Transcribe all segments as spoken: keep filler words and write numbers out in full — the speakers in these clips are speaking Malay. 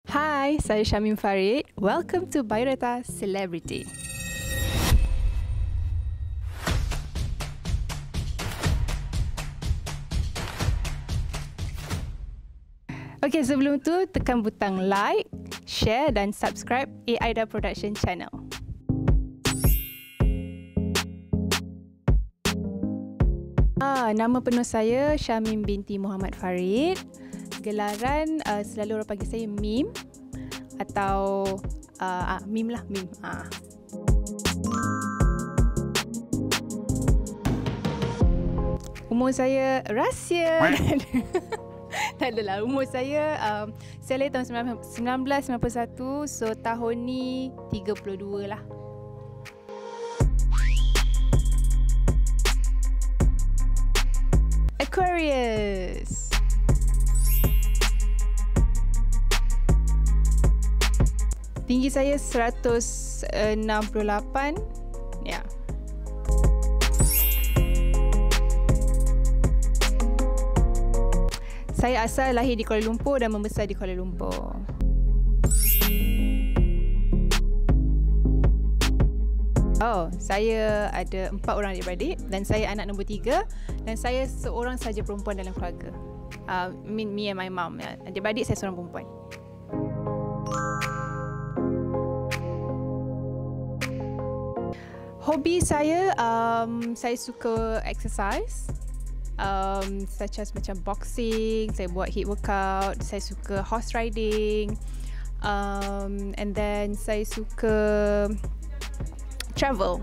Hai, saya Syamim Farid. Welcome to Biodata Selebriti. Okey, sebelum tu tekan butang like, share dan subscribe A.Aida Production Channel. Ah, nama penuh saya Syamim binti Muhammad Farid. Gelaran uh, selalu orang panggil saya Mim atau uh, ah, Mim lah, Mim. Ah. Umur saya rahsia. Tak adalah, umur saya um, saya lahir tahun sembilan belas sembilan puluh satu, so tahun ni tiga puluh dua lah. Aquarius. Tinggi saya seratus enam puluh lapan. Ya. Saya asal lahir di Kuala Lumpur dan membesar di Kuala Lumpur. Oh, saya ada empat orang adik-beradik dan saya anak nombor tiga dan saya seorang saja perempuan dalam keluarga. Uh, me, me and my mom. Adik-beradik saya seorang perempuan. Hobi saya, um, saya suka exercise. Um, such as macam boxing, saya buat hit workout, saya suka horse riding, um, and then saya suka travel.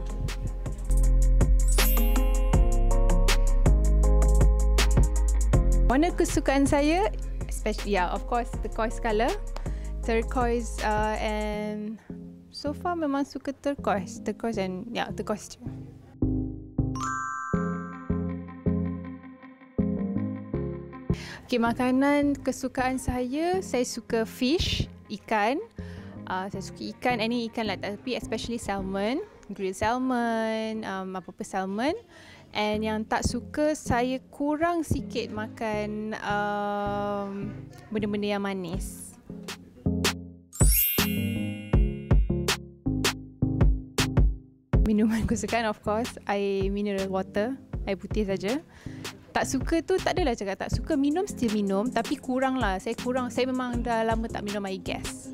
Warna kesukaan saya, especially, yeah, of course, turquoise colour, turquoise uh, and so far memang suka turquoise, turquoise and yeah, turquoise je. Okay, makanan kesukaan saya, saya suka fish, ikan. Uh, saya suka ikan, ini ikan lah, tapi especially salmon, grilled salmon, um, apa-apa salmon. And yang tak suka, saya kurang sikit makan um, benda-benda yang manis. Minuman kesukaan, of course, air mineral water, air putih saja. Tak suka tu tak adalah cakap tak suka, minum still minum, tapi kurang lah. Saya kurang, saya memang dah lama tak minum air gas.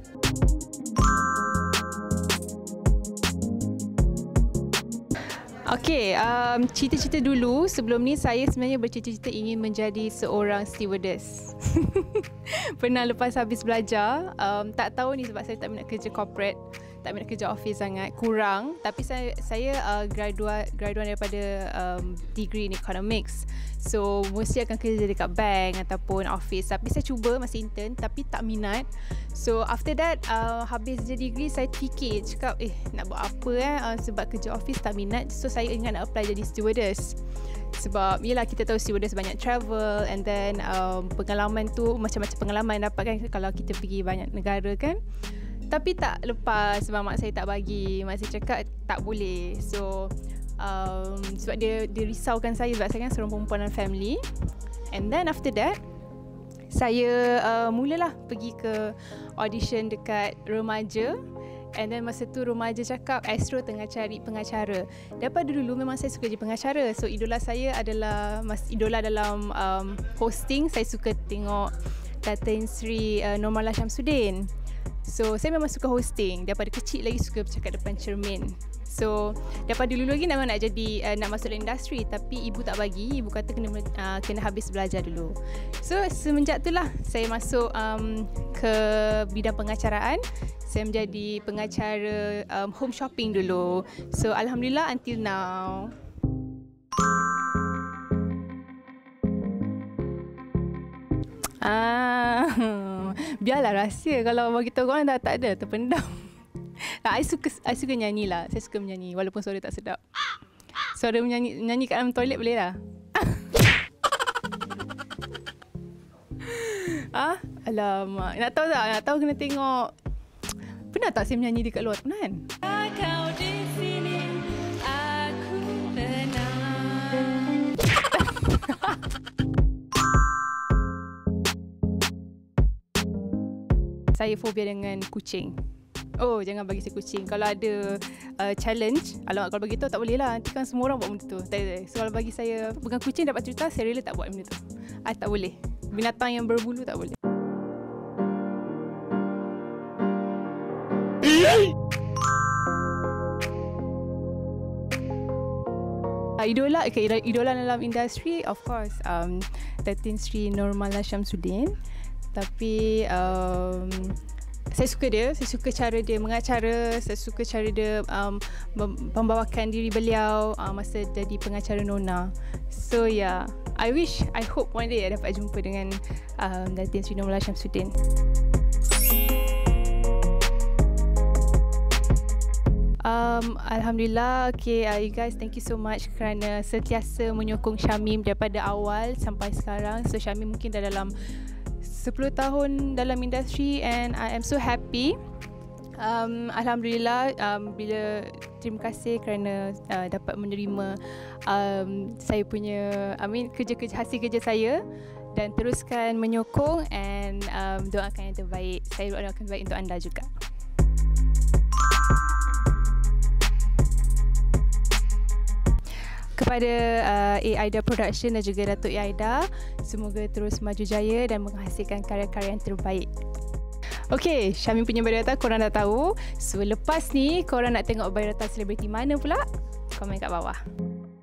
Okay, um, cita-cita dulu sebelum ni saya sebenarnya bercita-cita ingin menjadi seorang stewardess. Pernah lepas habis belajar, um, tak tahu ni sebab saya tak minat kerja corporate, tak minat kerja office sangat, kurang. Tapi saya saya uh, graduate graduan daripada um, degree in economics. So mesti akan kerja dekat bank ataupun office. Tapi saya cuba masa intern tapi tak minat. So after that uh, habis je degree, saya fikir cakap eh nak buat apa eh uh, sebab kerja office tak minat. So saya ingat nak apply jadi stewardess. Sebab yelah kita tahu stewardess banyak travel and then um, pengalaman tu macam-macam pengalaman dapat kan kalau kita pergi banyak negara kan. Tapi tak lepas sebab mak saya tak bagi. Mak saya cakap tak boleh. So um, sebab dia, dia risaukan saya sebab saya kan seorang perempuan dan family. And then after that saya uh, mulalah pergi ke audition dekat remaja. And then masa tu remaja cakap Astro tengah cari pengacara. Daripada dulu memang saya suka jadi pengacara. So idola saya adalah mas idola dalam um, hosting. Saya suka tengok Datin Sri uh, Normallah Syamsuddin. So saya memang suka hosting. Daripada kecil lagi suka bercakap depan cermin. So daripada dulu lagi memang nak jadi uh, nak masuk industri, tapi ibu tak bagi. Ibu kata kena uh, kena habis belajar dulu. So semenjak itulah saya masuk um, ke bidang pengacaraan. Saya menjadi pengacara um, home shopping dulu. So alhamdulillah until now. Ah, biarlah rahsia. Kalau bagi tahu orang dah tak ada, terpendam. Nah, I suka I suka nyanyi lah. Saya suka menyanyi walaupun suara tak sedap. Suara menyanyi nyanyi kat dalam toilet boleh lah. Ah, alamak. Nak tahu tak? Nak tahu kena tengok. Pernah tak saya menyanyi dekat luar kan? Kau di sini aku tenang. saya fobia dengan kucing. Oh, jangan bagi saya kucing. Kalau ada uh, challenge, alamak, kalau bagi tahu tak boleh lah. Nanti kan semua orang buat benda tu. Tak, tak, tak. So kalau bagi saya pegang kucing dapat cerita, saya rela tak buat benda tu. I tak boleh. Binatang yang berbulu tak boleh. Uh, idola, okay, idola dalam industri, of course, um, Datin Sri Nurmala Syamsuddin. Tapi um, saya suka dia, saya suka cara dia mengacara, saya suka cara dia um, membawakan diri beliau uh, masa jadi pengacara Nona. So yeah, I wish, I hope one day I dapat jumpa dengan um, Datin Sri Nurmala Syamsuddin. Um, Alhamdulillah, okay, uh, you guys, thank you so much kerana sentiasa menyokong Syamim daripada awal sampai sekarang. So Syamim mungkin dah dalam sepuluh tahun dalam industri and I am so happy. Um, Alhamdulillah, um, bila terima kasih kerana uh, dapat menerima um, saya punya, I mean, kerja-kerja, hasil kerja saya, dan teruskan menyokong and um, doakan yang terbaik. Saya doakan yang terbaik untuk anda juga. Kepada uh, A.Aida Production dan juga Datuk A.Aida, semoga terus maju jaya dan menghasilkan karya-karya yang terbaik. Okay, Syamim punya biodata korang dah tahu. So lepas ni korang nak tengok biodata selebriti mana pula? Komen kat bawah.